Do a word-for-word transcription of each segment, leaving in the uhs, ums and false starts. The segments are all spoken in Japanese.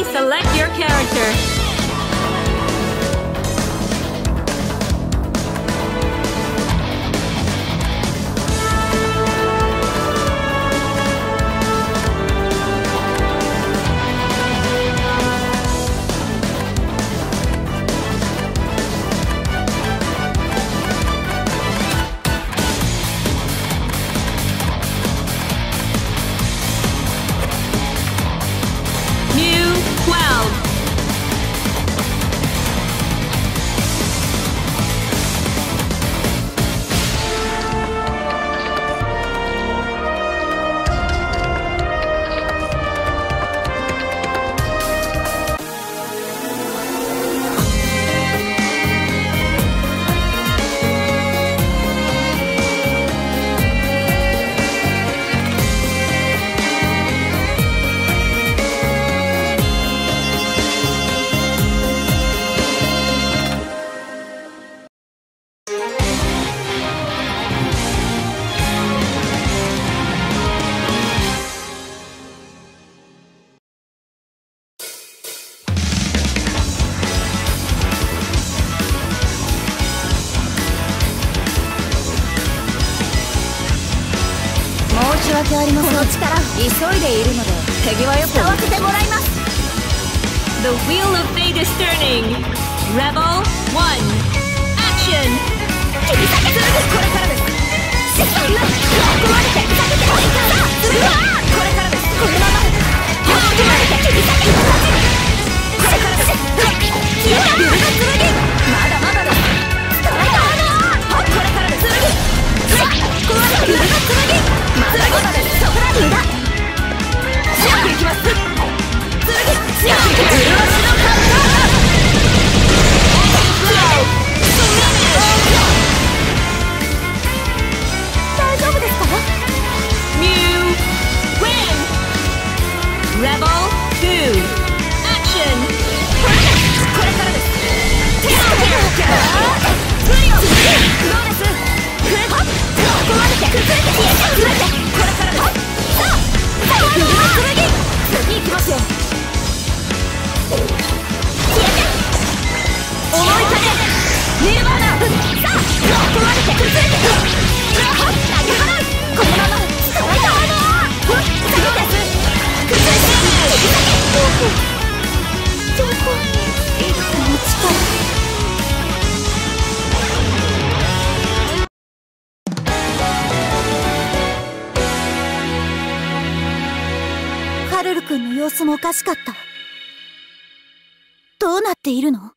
Select your character. この力急いでいるので手際よく使わせてもらいます。 The wheel of fate is turning. Rebel one. Action. 切り裂け、これからです。ここまで切り裂けてもいいから。それはこれからです。このままここまで切り裂け、これからです。消えた剣、まだまだです。これからです。ここまで剣、まだまだです。そこだ、無駄。強くいきます。剣、強くいきます。大丈夫ですか？ Mew win. Rebel two. Action. これからです。手を手をどうです？ここまで崩れて消えて崩れてこれからです。さあ最後の剣、次行きますよ。消えて思い風ニューバーナー。さあここまで崩れて投げ払う。このままストライダーのそうです崩れて切り裂け。どこいつの力。ハルル君の様子もおかしかった。どうなっているの？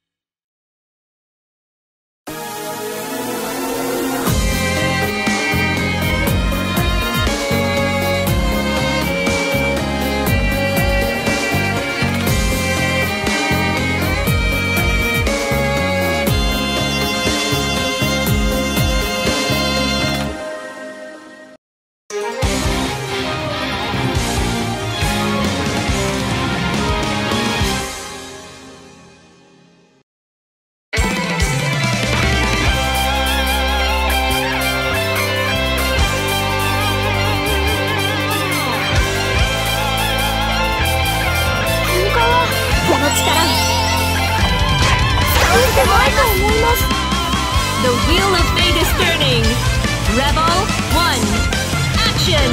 The wheel of fate is turning. Rebel one. Action.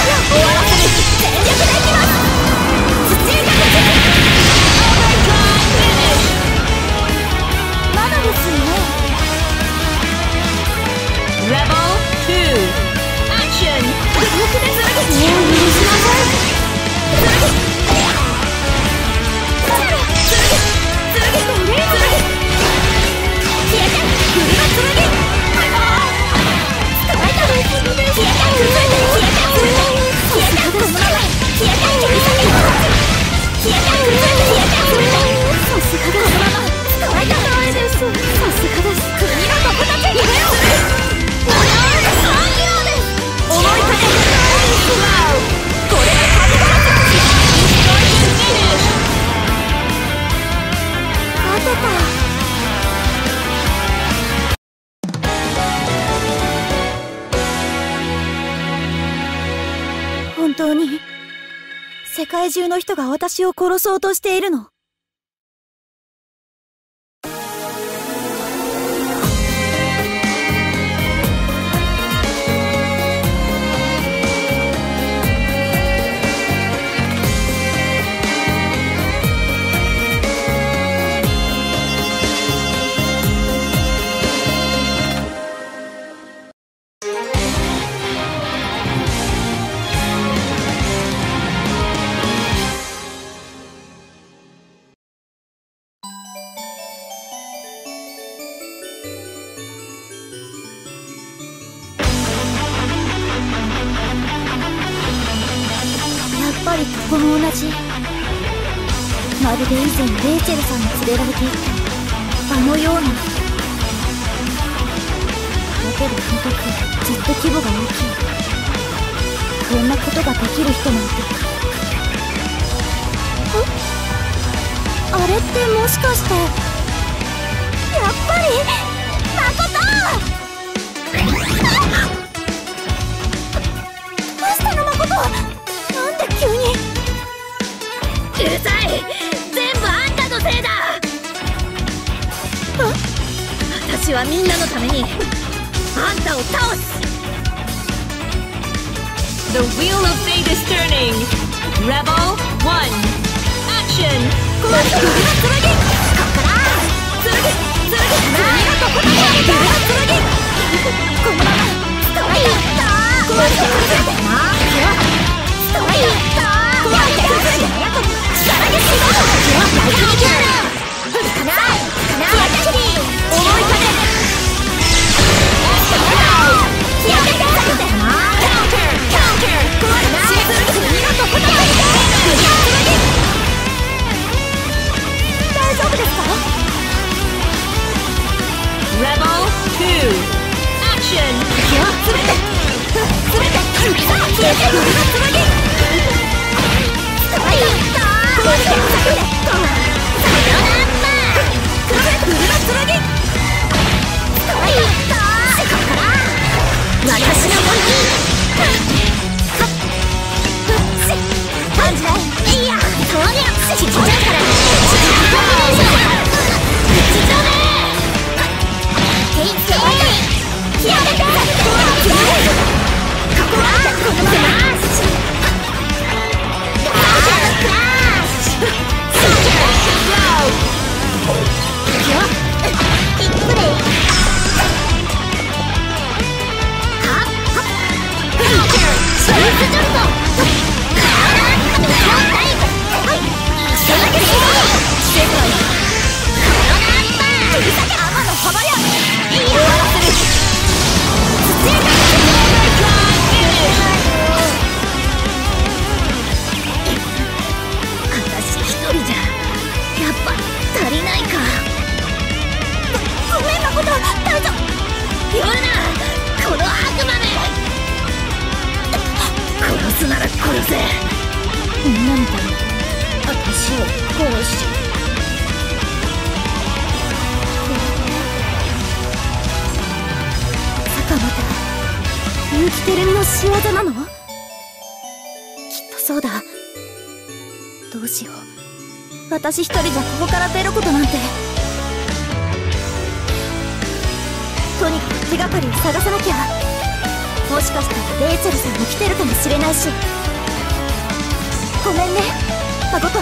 終わらせる。全力でいきます。土が世界中の人が私を殺そうとしているの。やっぱりここも同じ。まるで以前レイチェルさんに連れられていったあのような。だけどとにかくずっと規模が大きい。こんなことができる人なんて。ああれってもしかして、やっぱり誠。どうしたの誠。なんで急に。 うるさい、全部あんたのせいだ。私はみんなのためにあんたを倒す。 The wheel of fate is turning. Rebel one. Action. この人首の剣。こっから剣剣剣がここだよ。剣このままストライダー。この人剣だな。ストライダー。この人剣だな。力でしまう。ライトニング。かなかな。私に思いかけ。やめてくださいな。カウンターカウンター。この人剣がここだよ。大丈夫ですか？ Rebel two. Action. いや、つめてつめてさあ、消えて俺の剣。ストライダー。この人剣でさよなら。これ俺の剣。ストライダー。ここから私の本気。感じない。いや、そうにゃちっちゃいから。仕業なの？きっとそうだ。どうしよう。私一人じゃここから出ることなんて。とにかく手がかりを探さなきゃ。もしかしたらレイチェルさんも来てるかもしれないし。ごめんね、誠。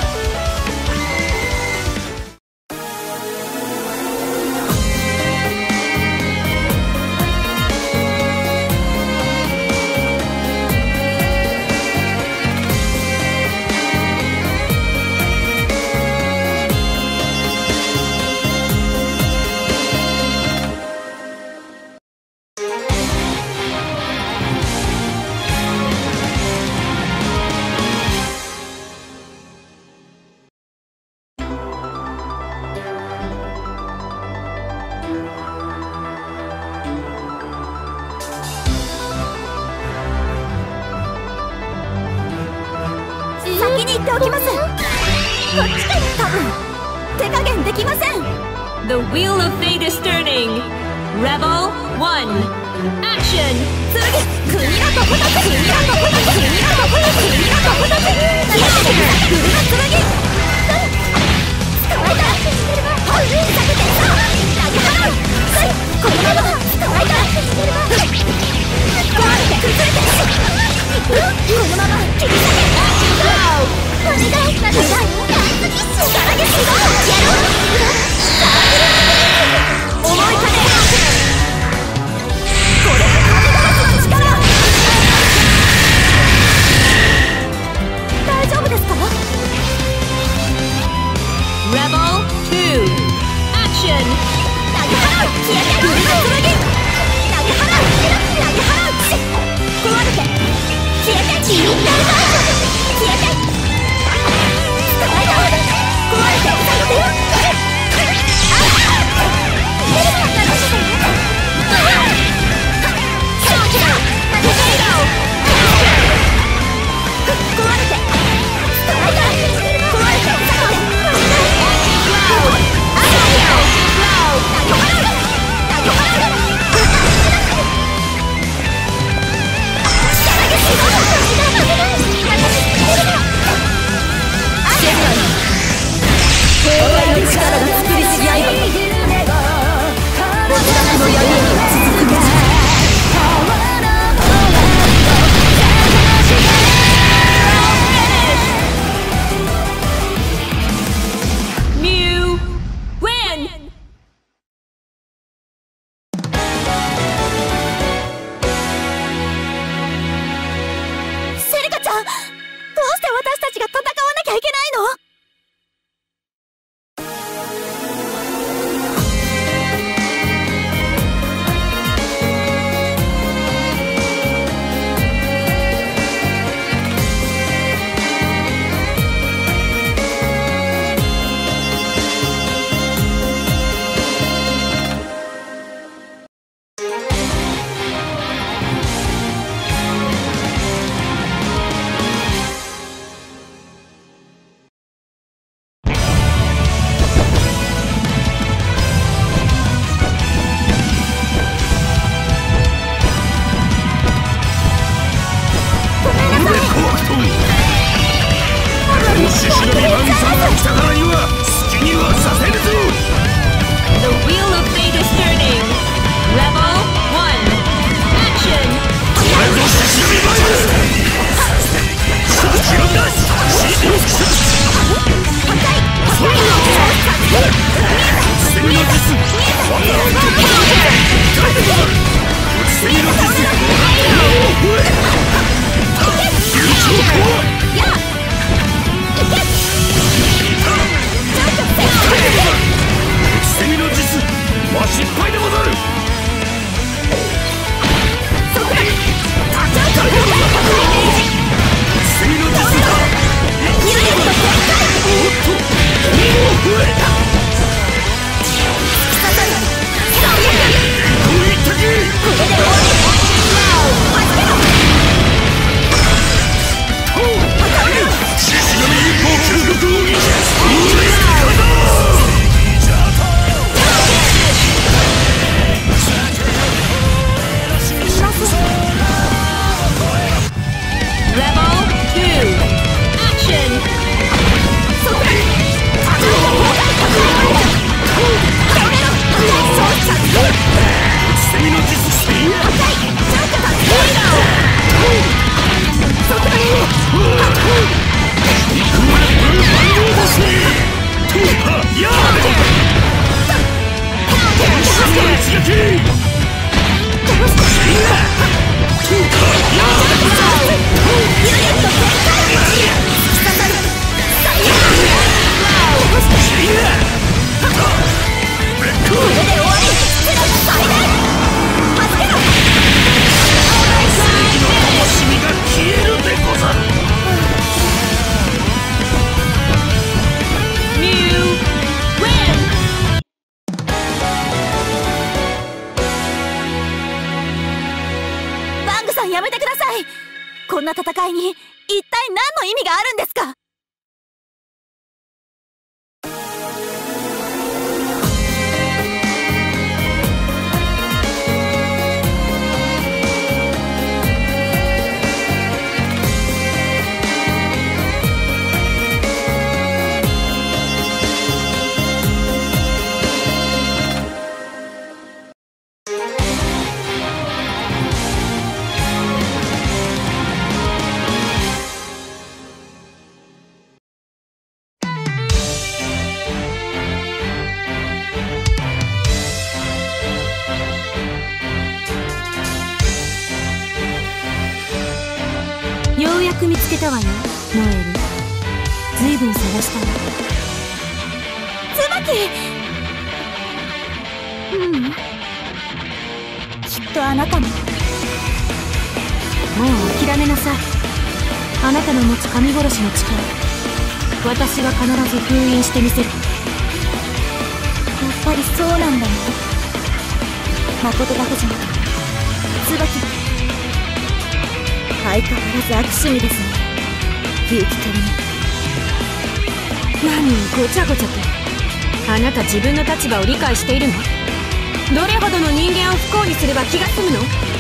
言っておきます。こっちで多分手加減できません。 The wheel of fate is turning. Rebel one. Action! 剣国のとこたつ国のとこたつ国のとこたつ国のとこたつ消えてくるの剣捕まえたはい避けてさ投げ払うこのまま捕まえた壊れて崩れてこのまま切り裂けお願いお願いナイスキッシュからげしろやろう思いかねこれで神ガラスの力大丈夫ですか Rebel two! Action! 投げ払う消えてる剣投げ払う投げ払う壊れて消えて消えて消えて捕まえた壊れて下げてああ出るかったらしてそうだ投げ払う壊れて捕まえた壊れて下げてやめてください。こんな戦いに一体何の意味があるんですか。 く見つけたわよ、ノエル。ずいぶん探したわ。 椿。ううん、きっとあなたも。 もう諦めなさい。あなたの持つ神殺しの力、私が必ず封印してみせる。 やっぱりそうなんだね。誠だけじゃなく椿、相変わらず悪趣味ですね、勇気取りに。 何ごちゃごちゃと。あなた自分の立場を理解しているの？どれほどの人間を不幸にすれば気が済むの？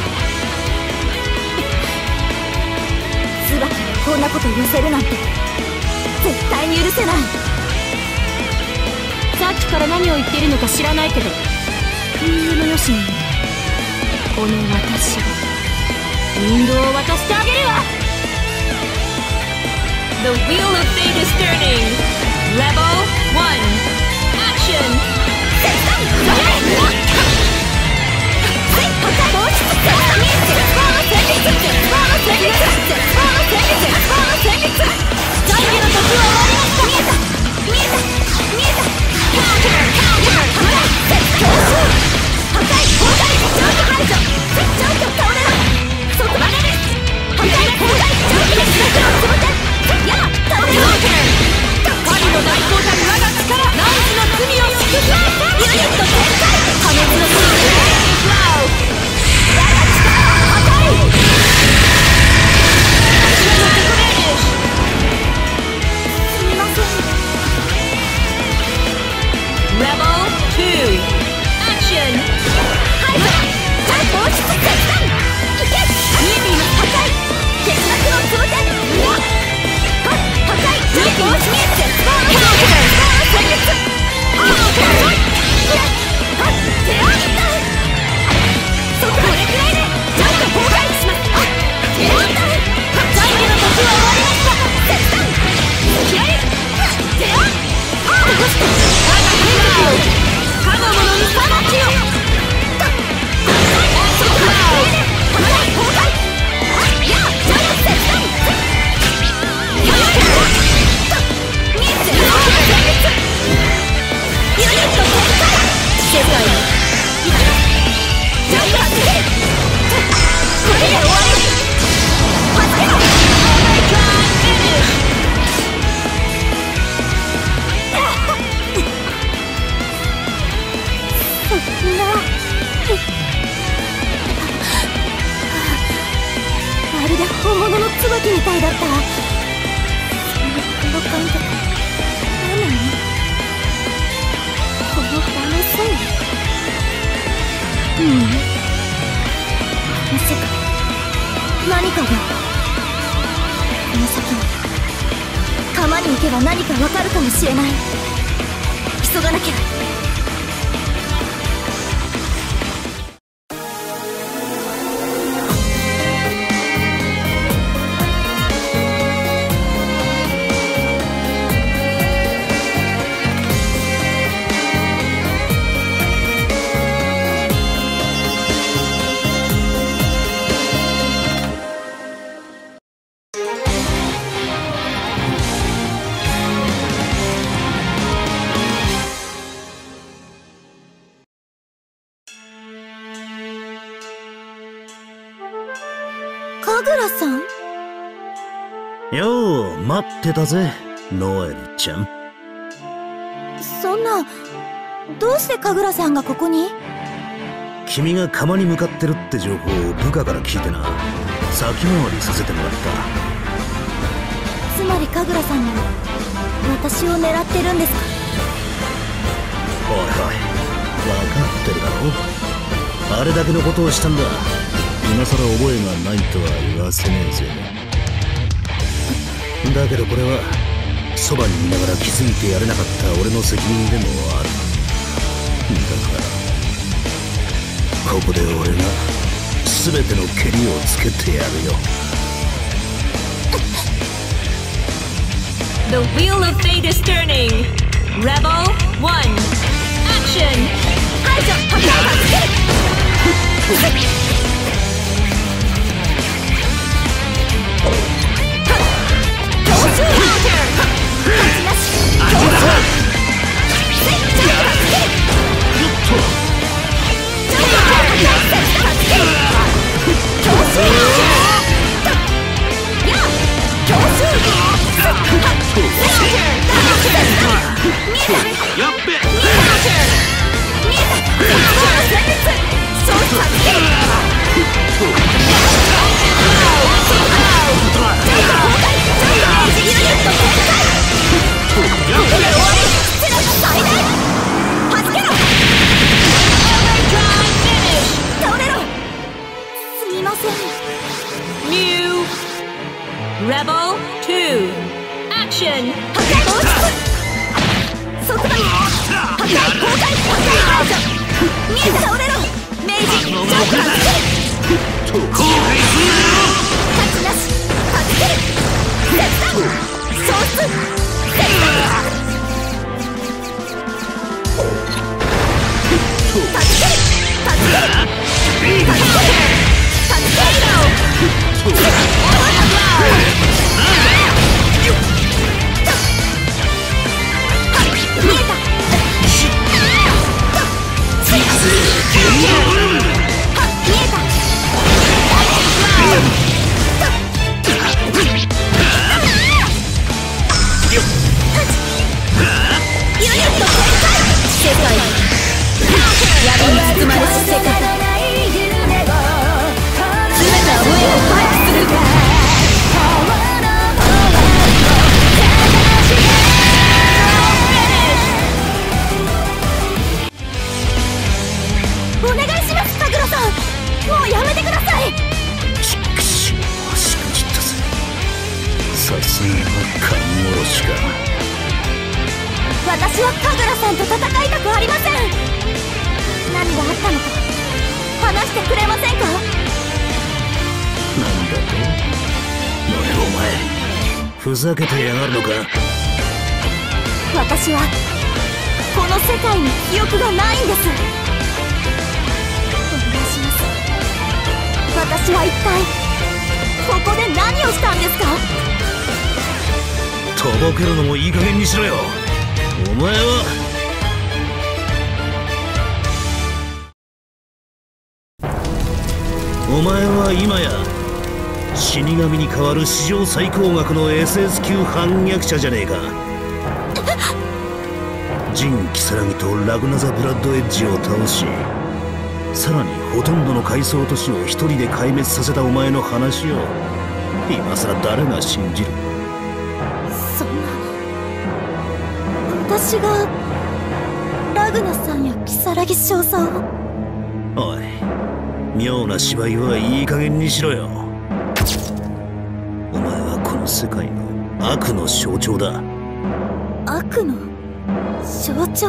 椿がこんなこと言わせるなんて絶対に許せない。 さっきから何を言っているのか知らないけど、空輸のよしにこの私が引導を渡してあげるわ。 The wheel of fate is turning. Rebel one. Action. まるで本物の椿みたいだった。そんなこの感覚何なの？このダメそう。うん、まさか何かが。この先に釜に行けば何かわかるかもしれない。急がなきゃ。神楽さん？ よう待ってたぜ、ノエルちゃん。 そんな、どうして神楽さんがここに？ 君が釜に向かってるって情報を部下から聞いてな、先回りさせてもらった。 つまり神楽さんも私を狙ってるんですか？ おいおい、分かってるだろ。あれだけのことをしたんだ。今さら覚えがないとは言わせねえぜ。だけどこれはそばにいながら気づいてやれなかった俺の責任でもある。だからここで俺が全てのケリをつけてやるよ。 The wheel of fate is turning. Rebel one. Action. 排除、破壊がつける。 Destruction! 破壊放出即場破壊公開破壊解除見えた倒れろ明治ジョーカーつける後悔する勝ちなし助ける切断消失切断助ける助ける助ける助ける見えた見えたユニット展開世界闇に包まれし世界全ては上を回避するお願いします神楽さんもうやめてくださいちくしょうしくじったぜさすがは神殺しか私は神楽さんと戦いたくありません何があったのか話してくれませんかなんだとおいお前ふざけてやがるのか私はこの世界に記憶がないんですお願いします私は一体ここで何をしたんですかとぼけるのもいい加減にしろよお前はお前は今や死神に代わる史上最高額の エスエス 級反逆者じゃねえかジン・キサラギとラグナザ・ブラッドエッジを倒しさらにほとんどの階層都市を一人で壊滅させたお前の話を今さら誰が信じるそんな私がラグナさんやキサラギ少佐をおい妙な芝居はいい加減にしろよお前はこの世界の悪の象徴だ悪の象徴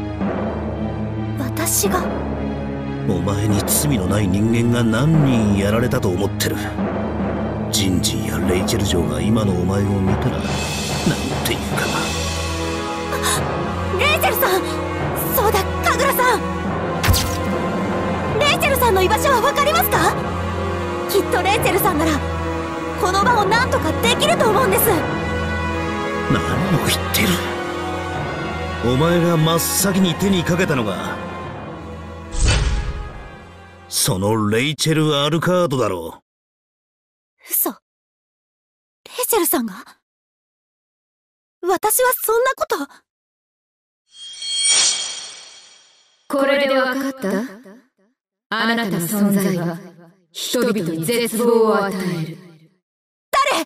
私がお前に罪のない人間が何人やられたと思ってるジンジンやレイチェル嬢が今のお前を見たらなんていうかレイチェルさんそうだ神楽さんレイチェルさんの居場所は分かりますかきっとレイチェルさんならこの場を何とかできると思うんです何を言ってるお前が真っ先に手にかけたのがそのレイチェル・アルカードだろう嘘レイチェルさんが私はそんなことこれでわかった？あなたの存在は人々に絶望を与える。 誰？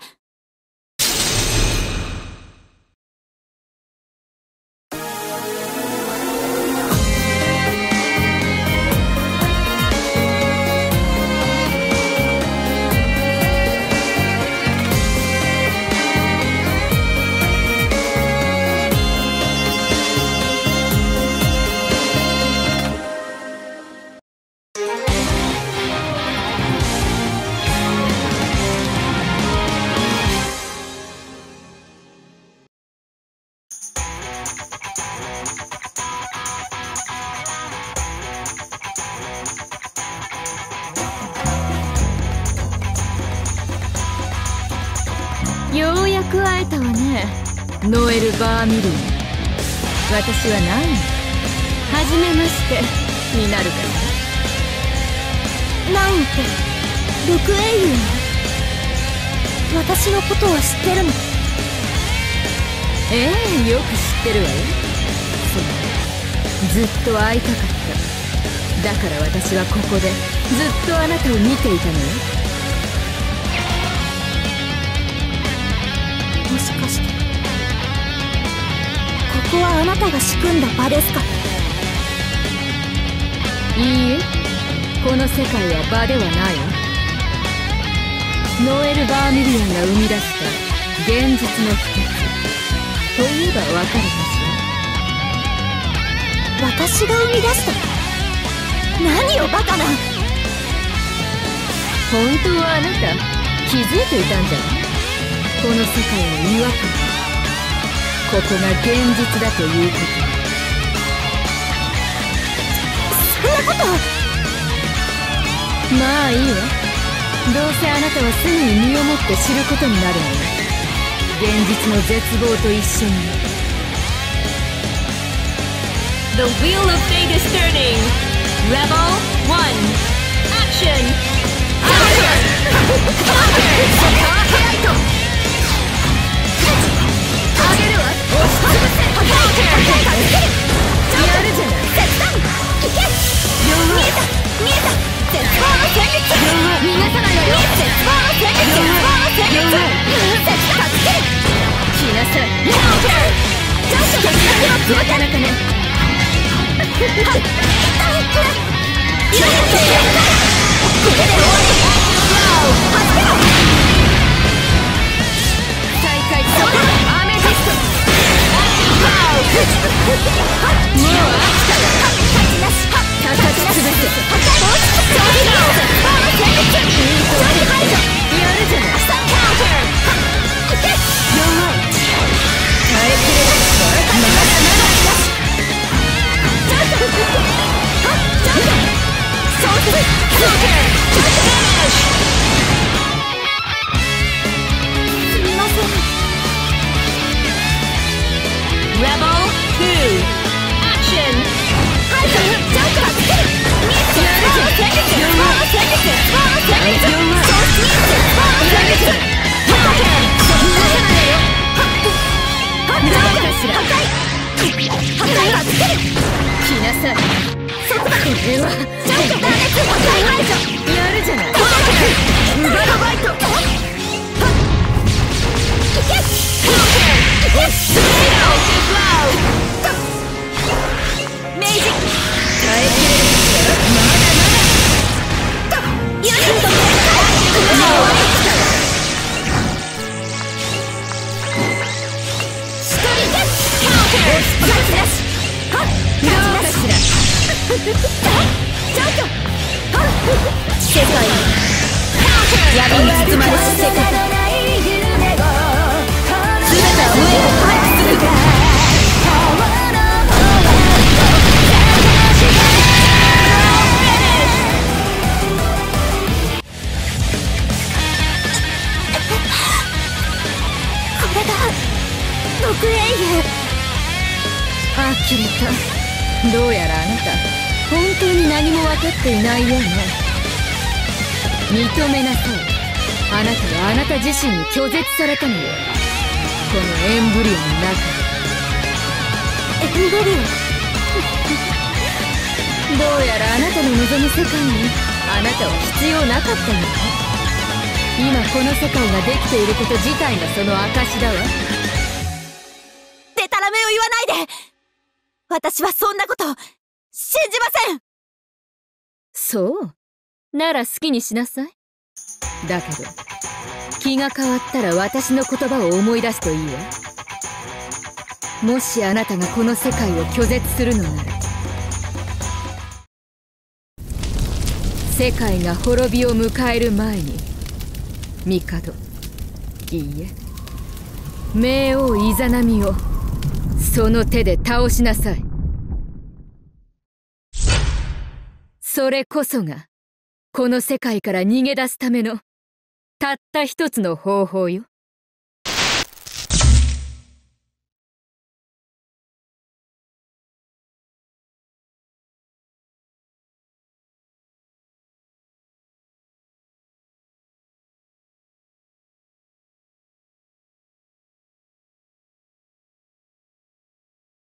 ようやく会えたわね、ノエル・バーミリン。私はナイン。はじめましてになるかナインって六英雄の私のことは知ってるの？ ええ、よく知ってるわよ。そう、ずっと会いたかった。だから私はここでずっとあなたを見ていたのよ。 もしかしてここはあなたが仕組んだ場ですか？ いいえ、この世界は場ではないわ。ノエル・バーミリオンが生み出した現実の不潔、 といえばわかるかしら。 私が生み出した？何よバカな。 本当はあなた気づいていたんじゃない？この世界の違和感、ここが現実だということ。 そんなこと。 まあいいわ。どうせあなたはすぐに身をもって知ることになるのよ。現実の絶望と一緒に。 The wheel of fate is turning. Rebel one. Action! Counter! Counter! あげるわ。押しつぶせ。やるじゃない。 切断。いけ。見えた見えた。絶望の戦慄。 逃がさないわよ。 絶望の戦慄。絶望の戦慄。切断。助ける。 来なさい。 ジャンプ決断のなかなかね。 これで終わり。 再開そこアメジスト。もう飽きたよ。 勝ちなし。 叩き潰す。 破壊防止。絶望の戦慄。勝利排除。 やるじゃない。 スタンカウンター。いけ。 弱い。耐えきれない。まだまだなし。 Rebel two. Action! 来なさい。これはやるじゃない。ウバロバイト。 メイジ。 耐えきれる。まだまだ。 ユニット。一人でカウンター。勝ちなし。 どうかしら。 ジャンプ。 世界闇に包まれた世界。姿を上へ回復する。 これが毒英雄。 呆れた。どうやらあなた本当に何も分かっていないようね。認めなさい。あなたはあなた自身に拒絶されたのよ。このエンブリオの中エンブリオ。 どうやらあなたの望む世界にあなたは必要なかったのね。今この世界ができていること自体がその証だわ。 デタラメを言わないで。私はそんなこと信じません。 そうなら好きにしなさい。だけど気が変わったら私の言葉を思い出すといいわ。もしあなたがこの世界を拒絶するのなら、世界が滅びを迎える前に帝、いいえ冥王イザナミをその手で倒しなさい。それこそがこの世界から逃げ出すためのたった一つの方法よ。